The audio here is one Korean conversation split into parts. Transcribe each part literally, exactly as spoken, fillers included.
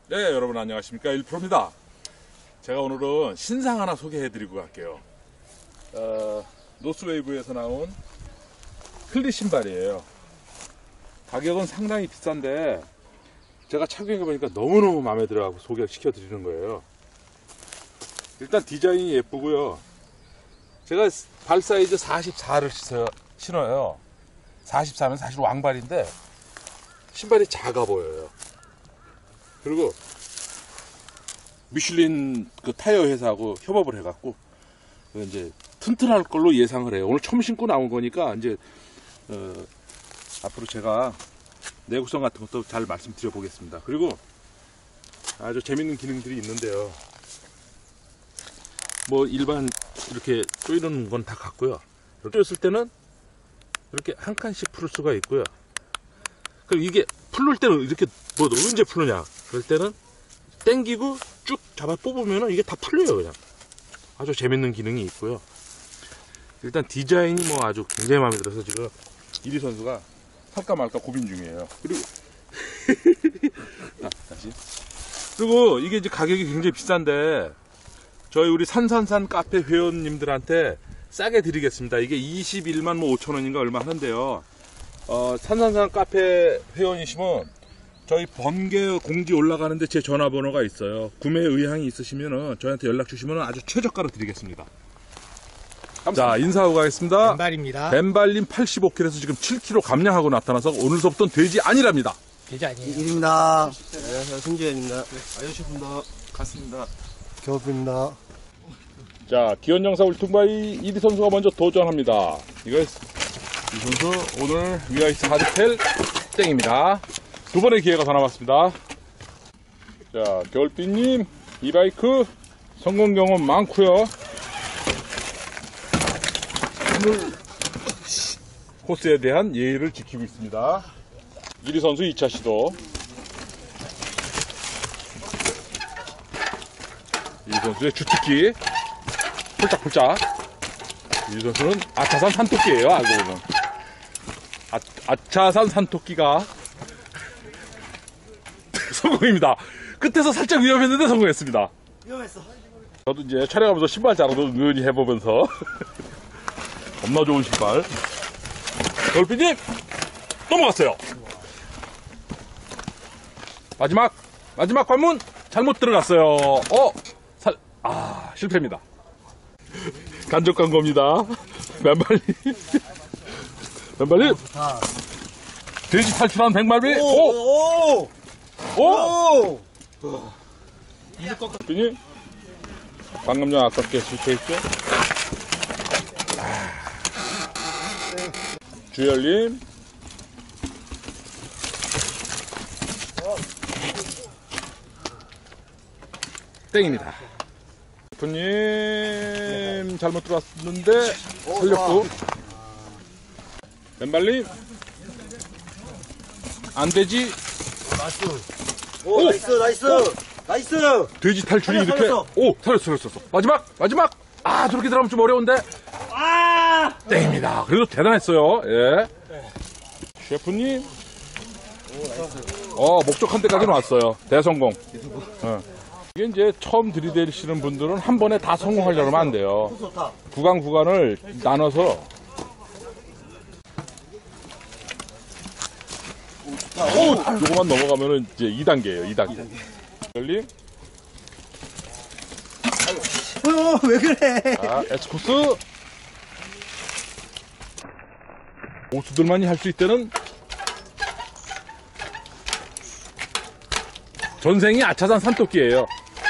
네, 여러분 안녕하십니까. 일프로입니다. 제가 오늘은 신상 하나 소개해드리고 갈게요. 어, 노스웨이브에서 나온 클릿 신발이에요. 가격은 상당히 비싼데 제가 착용해보니까 너무너무 마음에 들어가고 소개시켜드리는 거예요. 일단 디자인이 예쁘고요. 제가 발 사이즈 사십사를 신어요. 사십사면 사실 왕발인데 신발이 작아 보여요. 그리고 미슐린 그 타이어 회사하고 협업을 해갖고 이제 튼튼할 걸로 예상을 해요. 오늘 처음 신고 나온 거니까 이제 어, 앞으로 제가 내구성 같은 것도 잘 말씀드려 보겠습니다. 그리고 아주 재밌는 기능들이 있는데요. 뭐 일반 이렇게 조이는 건 다 같고요. 이렇게 조였을 때는 이렇게 한 칸씩 풀 수가 있고요. 그리고 이게 풀릴 때는 이렇게 뭐 언제 풀느냐 그럴 때는 땡기고 쭉 잡아 뽑으면 이게 다 풀려요. 그냥 아주 재밌는 기능이 있고요. 일단 디자인이 뭐 아주 굉장히 마음에 들어서 지금 이리 선수가 살까 말까 고민 중이에요. 그리고 아, 다시 그리고 이게 이제 가격이 굉장히 비싼데 저희 우리 산산산 카페 회원님들한테 싸게 드리겠습니다. 이게 이십일만 뭐 오천 원인가 얼마 하는데요. 어, 산산산 카페 회원이시면 저희 번개 공지 올라가는데 제 전화번호가 있어요. 구매 의향이 있으시면 저희한테 연락 주시면 아주 최저가로 드리겠습니다. 감사합니다. 자, 인사하고 가겠습니다. 벤발입니다. 벤발님 팔십오 킬로그램에서 지금 칠 킬로그램 감량하고 나타나서 오늘서부터는 돼지 아니랍니다. 돼지 아니에요. 일입니다. 안녕하세요. 승주현입니다. 네, 아저씨입니다. 갔습니다. 교부입니다. 자, 기원영사 울퉁바이 이리 선수가 먼저 도전합니다. 이거 이 선수 오늘 위아이스 하드텔 땡입니다. 두 번의 기회가 더 남았습니다. 자, 겨울빛님 이 바이크 성공 경험 많고요. 오늘 코스에 대한 예의를 지키고 있습니다. 이리 선수 이 차 시도. 이 선수의 주특기 폴짝폴짝. 이 선수는 아차산 산토끼예요. 알고 보면 아, 아차산 산토끼가 성공입니다. 끝에서 살짝 위험했는데 성공했습니다. 위험했어. 저도 이제 촬영하면서 신발 자랑도 은근히 해보면서 겁나 좋은 신발. 겨울빛님 넘어갔어요. 마지막 마지막 관문 잘못 들어갔어요. 어, 살, 아 실패입니다. 간접간 겁니다. 맨발리 맨발리 돼지 탈출한 백말비. 오! 오! 오! 오! 님 방금 전 아깝게 실패했죠? 아. 주열님 땡입니다. 님 잘못 들어왔는데 살렸고 맨발님 안되지. 나이스. 오, 나이스, 나이스. 나이스. 돼지 탈출이 살렸어, 이렇게 살렸어. 오 살렸어 살렸어. 마지막 마지막 아 저렇게 들어가면 좀 어려운데 아! 땡입니다. 그래도 대단했어요. 예. 셰프님 어 목적한 데까지는 왔어요. 대성공. 어. 이게 이제 처음 들이대시는 분들은 한 번에 다 성공하려고 하면 안 돼요. 좋다. 구간 구간을 나눠서 오, 요거만 넘어가면은 이제 이 단계예요. 이 단계. 열림. 어, 왜 그래? 자, 에스코스. 고수들만이 할 수 있다는 전생이 아차산 산토끼예요.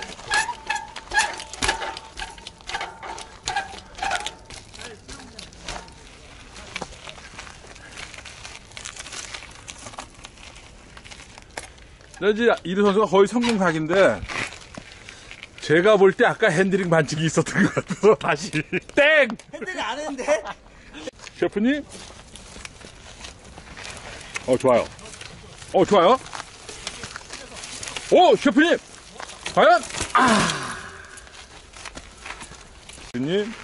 이제 이리 선수가 거의 성공각인데 제가 볼 때 아까 핸들링 반칙이 있었던 것 같아서 다시 땡! 핸들이 안 했는데? 셰프님? 어 좋아요. 어 좋아요. 오 셰프님! 과연? 아! 셰프님?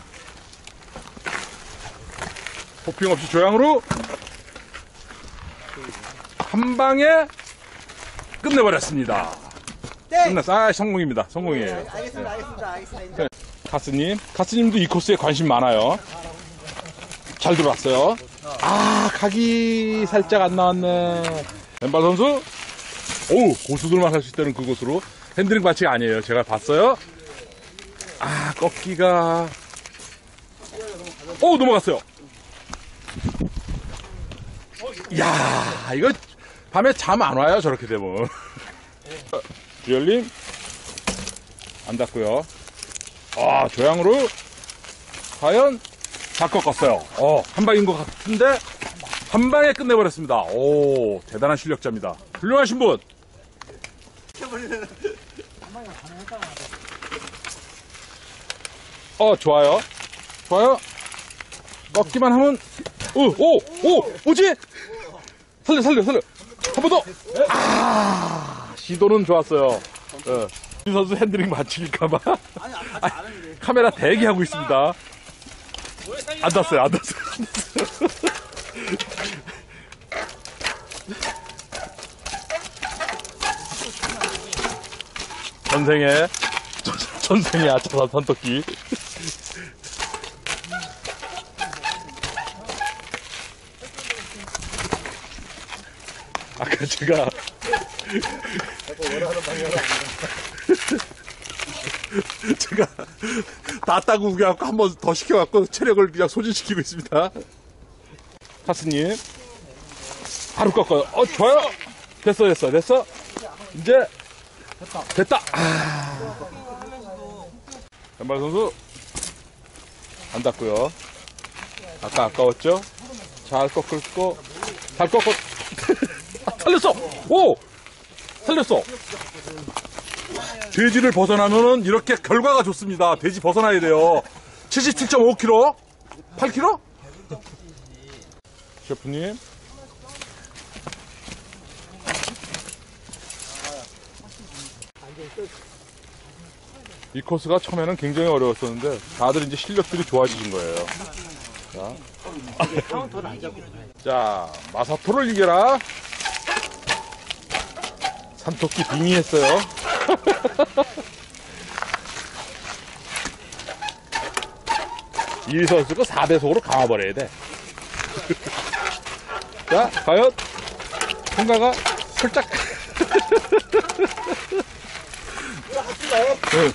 호핑 없이 조향으로 한 방에 끝내버렸습니다. 땡! 끝났어. 아, 성공입니다. 성공이에요. 알겠습니다, 알겠습니다, 알겠습니다. 인정. 가스님, 가스님도 이 코스에 관심 많아요. 잘 들어왔어요. 아, 각이 살짝 안 나왔네. 왼발 선수, 오, 고수들만 할 수 있다는 그곳으로. 핸드링 반칙 아니에요. 제가 봤어요. 아, 꺾기가. 오, 넘어갔어요. 이야, 이거 밤에 잠 안 와요. 저렇게 되면. 주열님, 안 닿고요. 아, 조향으로 과연 잘 꺾었어요. 어, 한 방인 것 같은데 한 방에 끝내버렸습니다. 오, 대단한 실력자입니다. 훌륭하신 분. 어, 좋아요. 좋아요. 꺾기만 하면 오, 오, 오, 뭐지? 살려, 살려, 살려. 한 번 더. 아, 시도는 좋았어요. 어. 이 선수 핸드링 맞힐까봐 카메라 대기하고 있습니다. 안 닿았어요, 안 닿았어요. 전생에 전생에 아차산 산토끼. 아까 제가 제가 다 따고 우겨갖고 한 번 더 시켜갖고 체력을 그냥 소진시키고 있습니다. 카스님, 바로 꺾어요. 어, 좋아요. 됐어, 됐어, 됐어. 이제 됐다. 됐다. 아. 왼발 선수 안 닿고요. 아까 아까웠죠? 잘 꺾었고, 잘 꺾었. 살렸어. 오, 살렸어. 돼지를 벗어나면은 이렇게 결과가 좋습니다. 돼지 벗어나야 돼요. 칠십칠 점 오 킬로그램? 팔 킬로그램? 셰프님. 이 코스가 처음에는 굉장히 어려웠었는데 다들 이제 실력들이 좋아지신 거예요. 자, 자 마사토를 이겨라. 산토끼 빙의했어요. 이 선수가 사 배속으로 감아버려야 돼. 자, 과연 통과가 살짝. 응.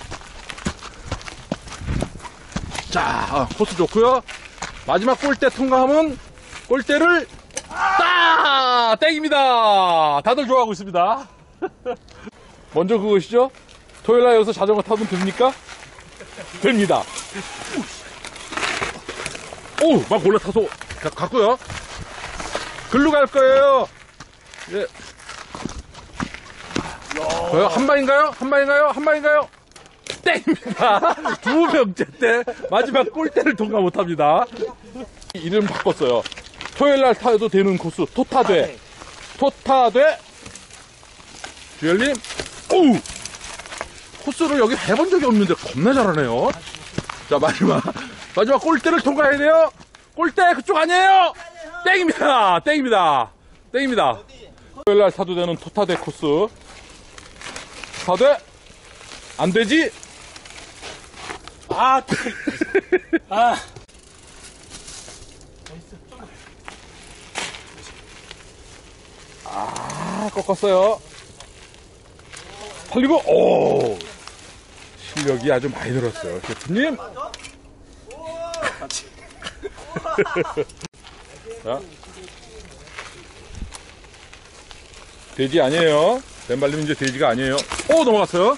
자, 어, 코스 좋고요. 마지막 골대 통과하면 골대를 따! 땡입니다. 다들 좋아하고 있습니다. 먼저 그것이죠. 토요일 날 여기서 자전거 타면 됩니까? 됩니다. 오, 막 올라타서 가, 갔고요. 글로 갈 거예요. 예. 저요? 한 방인가요? 한 방인가요? 한 방인가요? 땡입니다. 두 명째 때 마지막 골대를 통과 못합니다. 이름 바꿨어요. 토요일 날 타도 되는 코스 토타돼. 토타돼. 주열님, 오우! 코스를 여기 해본 적이 없는데 겁나 잘하네요. 자, 마지막 마지막 골대를 통과해야 돼요. 골대 그쪽 아니에요. 땡입니다. 땡입니다. 땡입니다. 토요일 날 타도 되는 토타돼 코스. 타돼? 안 되지? 아, 아. 아, 꺾었어요. 살리고, 오! 실력이 아주 많이 늘었어요. 셰프님! 자. 돼지 아니에요. 왼발님 이제 돼지가 아니에요. 오, 넘어갔어요.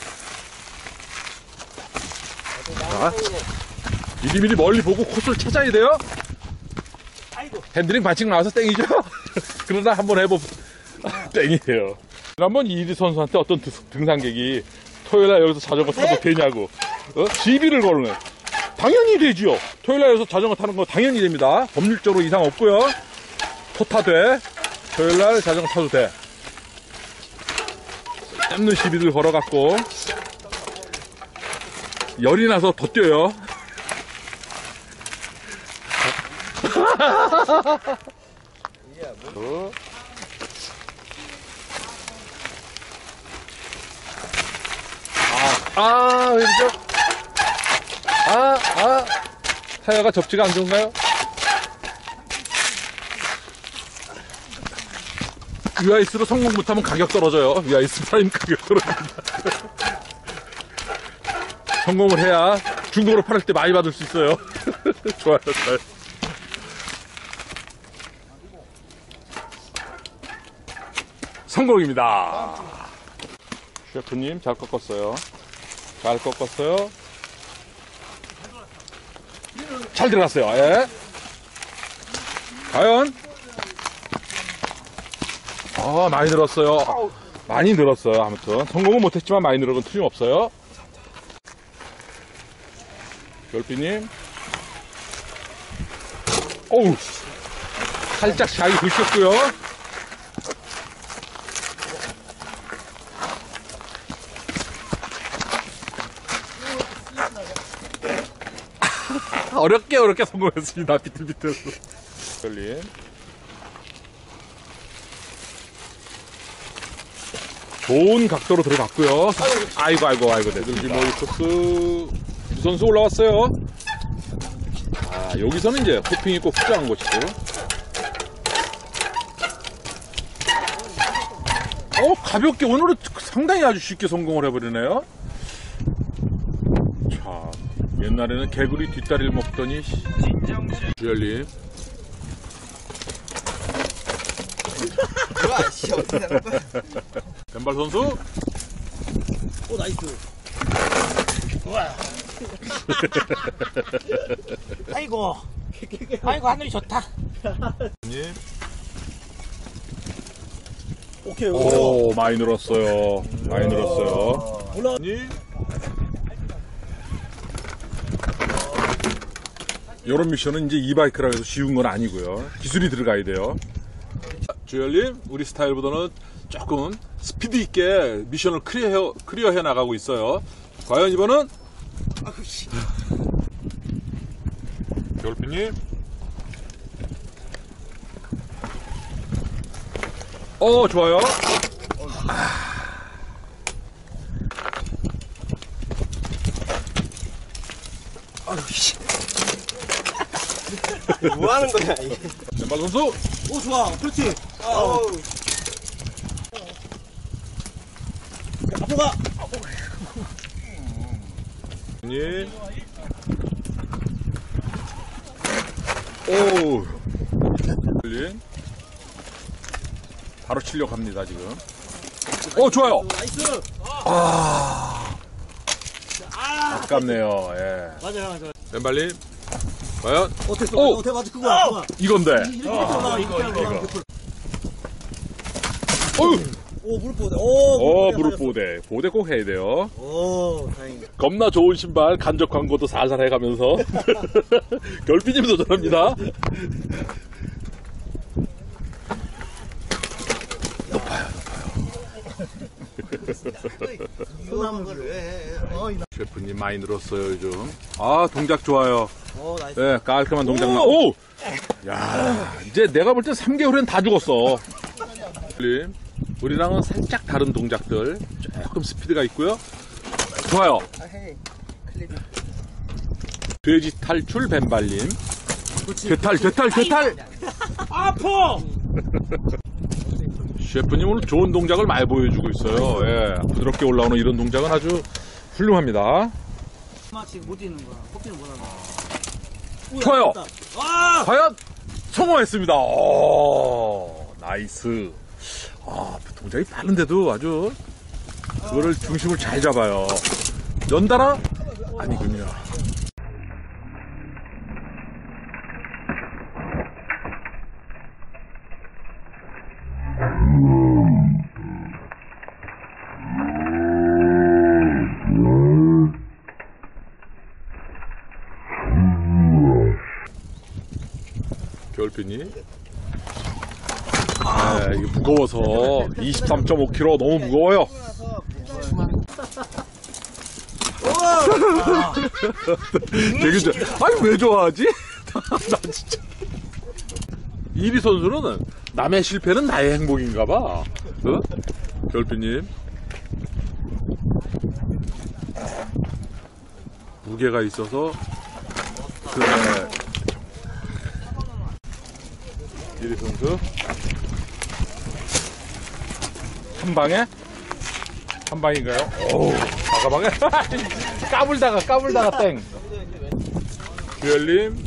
자. 미리미리 멀리 보고 코스를 찾아야 돼요. 핸드링 반칙 나와서 땡이죠? 그러나 한번 해보, 땡이에요. 한번 이리 선수한테 어떤 등산객이 토요일날 여기서 자전거 타도 되냐고, 어? 시비를 걸네. 당연히 되지요. 토요일날 여기서 자전거 타는 거 당연히 됩니다. 법률적으로 이상 없고요. 토타돼. 토요일날 자전거 타도 돼. 땀는 시비를 걸어갖고 열이 나서 더 뛰어요. 어? 아, 왼쪽. 아, 아. 타이어가 접지가 안 좋은가요? 위아이스로 성공 못하면 가격 떨어져요. 위아이스 프라임 가격 떨어집니다. 성공을 해야 중고로 팔을 때 많이 받을 수 있어요. 좋아요, 좋아요. 성공입니다. 셰프님 잘 꺾었어요. 잘 꺾었어요. 잘 들어갔어요. 예. 과연? 아, 많이 늘었어요. 많이 늘었어요. 아무튼 성공은 못했지만 많이 늘은 건 틀림없어요. 별비님. 어우, 살짝 샤이 긁혔고요. 어렵게 어렵게 성공했습니다. 비틀비틀. 별님. 좋은 각도로 들어갔고요. 아이고 아이고 아이고. 네들기 모이코스 두 선수 올라왔어요. 아, 여기서는 이제 호핑이 꼭 필요한 곳이고. 어, 가볍게 오늘은 상당히 아주 쉽게 성공을 해버리네요. 자, 옛날에는 개구리 뒷다리를 먹더니 주열님. 뭐야, 씨, 어떻게 되는 거야? 벤발 선수. 오, 나이스. 우와. 아이고. 아이고, 하늘이 좋다. 님. 오케이, 오, 많이 늘었어요. 많이 늘었어요. 올라. 님. 이런 미션은 이제 이바이크라 해서 쉬운 건 아니고요. 기술이 들어가야 돼요. 주열님, 우리 스타일보다는 조금 스피드 있게 미션을 클리어, 클리어해 나가고 있어요. 과연 이번은? 겨울피님. 어, 좋아요. 뭐 하는 거야, 이게. 왼발 선수. 오, 좋아. 그렇지. 아우. 앞으로 가. 님. 오. 님. 바로 치려고 합니다, 지금. 오, 좋아요. 나이스. 아. 아. 아깝네요, 예. 맞아요, 맞아요. 왼발님. 과연? 어, 됐어. 오! 어, 됐어. 맞아, 그거야, 그거야. 이건데. 이렇게 올라가, 이렇게 올라가. 어휴. 오, 무릎 보대. 오, 어, 무릎 보대. 보대 꼭 해야 돼요. 오, 다행이다. 겁나 좋은 신발 간접 광고도 살살 해가면서. 결피님도 저럽니다. 높아요, 높아요. 소나무 왜? 어, 이 셰프님 많이 늘었어요, 요즘. 아, 동작 좋아요. 오, 나이스. 네, 깔끔한 동작 나. 오! 야, 이제 내가 볼 때 삼 개월엔 다 죽었어. 우리랑은 살짝 다른 동작들. 조금 스피드가 있고요. 좋아요. 아, 헤이. 클리브. 돼지 탈출 벤발님. 되탈, 되탈, 되탈! 아파! 셰프님 오늘 좋은 동작을 많이 보여주고 있어요. 예, 부드럽게 올라오는 이런 동작은 아주 훌륭합니다. 지금 못 뛰는 거야. 커피는 못 하는 좋아요. 아! 과연 성공했습니다. 오, 나이스. 아, 동작이 빠른데도 아주 그거를 중심을 잘 잡아요. 연달아? 아니군요. 겨울피니. 네, 이게 무거워서 이십삼 점 오 킬로그램 너무 무거워요. 되게 좋아. 아니 왜 좋아하지? 나 진짜. 이비 선수는 남의 실패는 나의 행복인가봐. 어? 겨울피님. 무게가 있어서 그래. 이리 선수 한 방에 한 방인가요? 오, 과감하게 까불다가 까불다가 땡. 주열님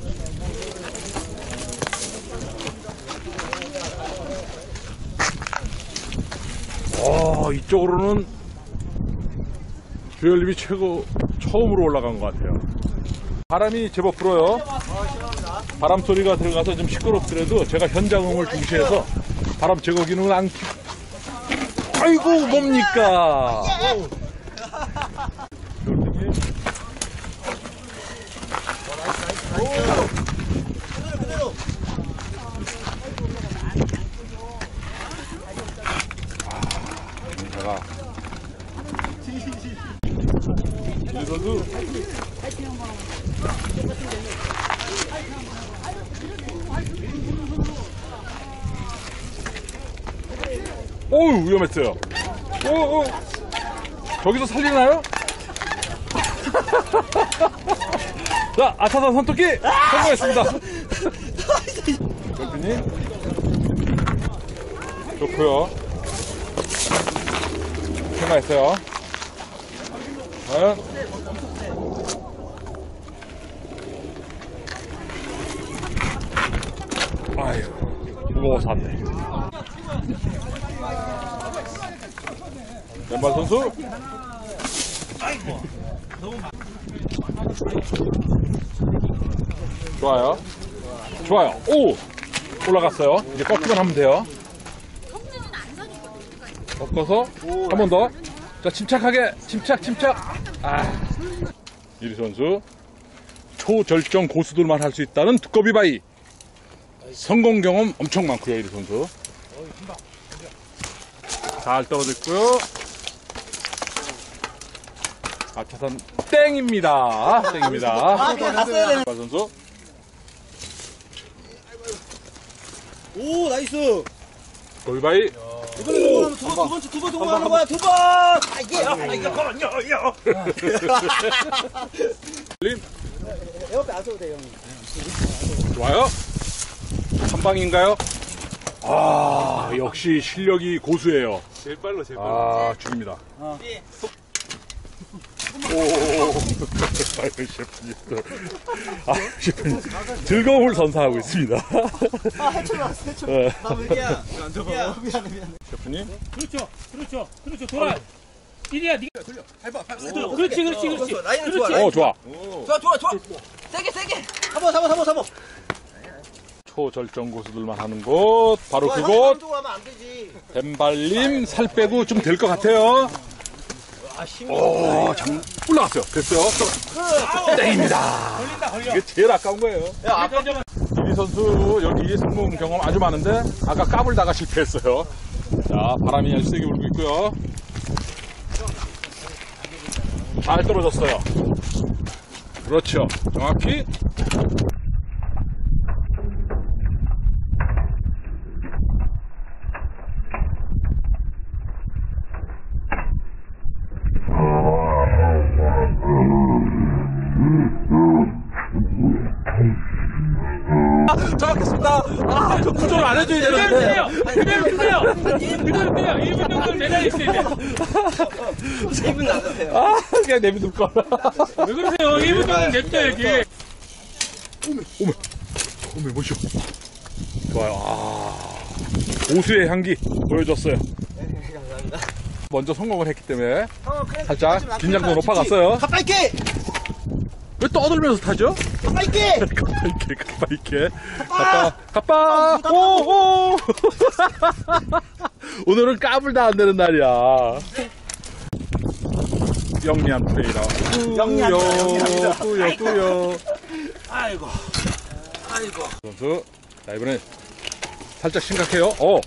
어, 이쪽으로는 주열님이 최고 처음으로 올라간 것 같아요. 바람이 제법 불어요. 바람 소리가 들어가서 좀 시끄럽더라도 제가 현장음을 중시해서 바람 제거기는 안 키. 아이고 뭡니까? 제가 이거도 오우 위험했어요. 오우 저기서 살리나요? 자 아차산 선토끼 성공했습니다. 골프님 좋고요. 생각했어요. 네. 아유 무거워서 안 돼. 왼발 선수 좋아요 좋아요. 오 올라갔어요. 이제 꺾기만 하면 돼요. 꺾어서 한 번 더. 자 침착하게 침착 침착. 아 이리 선수 초절정 고수들만 할 수 있다는 두꺼비 바위. 성공 경험 엄청 많고요. 이리 선수 잘 떨어졌고요. 아차산 땡입니다. 땡입니다. 왼발 선수 오 나이스. 두꺼비 바위. 이번에 두 번, 두 번째 두 번 성공하는 거야 두 번. 아 이게 아 이거 거냐 야. 림 에어백 안 써도 돼요. 좋아요. 한 방인가요? 아 역시 실력이 고수예요. 제일 빨라, 제일 빨라. 아 죽입니다. 어. 오, 아유 셰프님, 아 셰프님 즐거움을 선사하고 있습니다. 아 해초로 왔어 해초. 어. 아 왜냐? 미안해 미안해 미안해. 셰프님 그렇죠, 그렇죠, 그렇죠. 돌아. 이리야, 네가 돌려. 밟아 밟아. 그렇지, 그렇지, 그렇지. 라인은 그렇지. 좋아. 라인. 어 좋아. 좋아 좋아 좋아. 세게 세게. 삼번 삼번 삼번 삼번. 초절정 고수들만 하는 곳 바로 그곳. 쪽으로 하면 안 되지. 뱀발님 살 빼고 좀 될 것 같아요. 아 힘. 오, 장 올라갔어요. 됐어요. 땡입니다. 걸린다, 걸려. 이게 제일 아까운 거예요. 야 아까 이리 선수 여기 성공 경험 아주 많은데 아까 까불다가 실패했어요. 자 바람이 아주 세게 불고 있고요. 잘 떨어졌어요. 그렇죠. 정확히. 정확했습니다. 아, 저 구조를 안 해줘야 그대로 되는데. 빼요. 그대로 빼요. 그대로 빼요. 일 분 정도 매달려 있어야 돼. 기분 나세요. 아, 그냥 내비둘 걸. 왜 그러세요? 일 분 정도 냅둬야지. 오메, 오메, 뭐시오. 좋아요. 아, 고수의 향기 보여줬어요. 먼저 성공을 했기 때문에 살짝 긴장도 높아갔어요. 가빠있게. 왜 떠들면서 타죠? 가빠있게. 가빠있게, 가빠있게. 가빠, 가빠, 오, 오. 오늘은 까불다 안 되는 날이야. 영리한 플레이라. 영리한 꾸요, 영리합니다. 꾸요, 꾸요. 아이고. 아이고. 선수, 자, 이번에 살짝 심각해요. 어.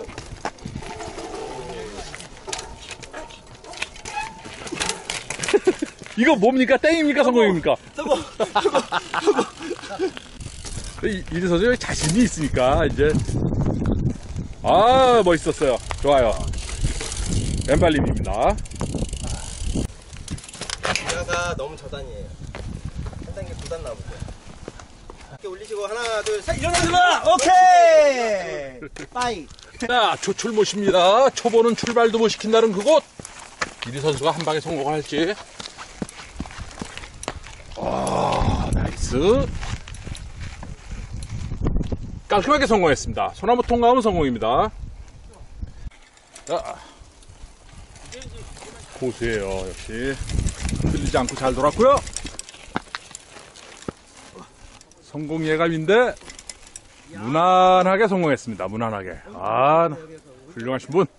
이거 뭡니까? 땡입니까? 성공입니까? 저거 저거 저거. 이- 이리 선수 자신이 있으니까 이제 아 멋있었어요. 좋아요. 왼발림입니다. 기아가 너무 저단이에요. 하는 게 부담 나보죠. 이렇게 올리시고 하나 둘 셋 일어나들라. 오케이. 빠이. 자, 조출 모십니다. 초보는 출발도 못 시킨다는 그곳. 이리 선수가 한 방에 성공할지. 아, 나이스. 깔끔하게 성공했습니다. 소나무 통과하면 성공입니다. 자, 고수예요, 역시. 틀리지 않고 잘 돌았고요. 성공 예감인데 무난하게 성공했습니다. 무난하게. 아, 훌륭하신 분.